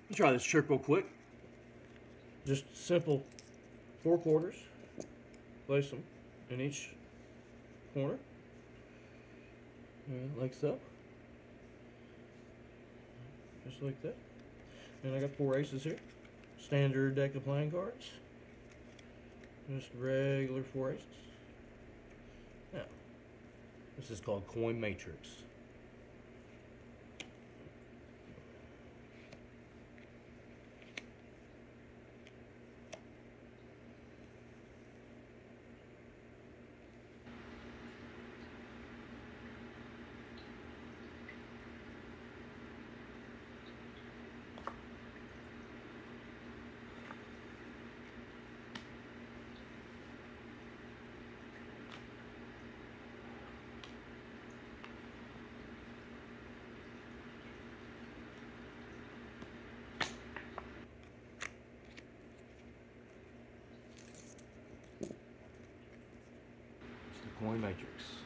Let's try this trick real quick. Just simple 4 quarters. Place them in each corner. Like so. Just like that. And I got 4 aces here. Standard deck of playing cards. Just regular 4 aces. Now, this is called Coin Matrix. Coin Matrix.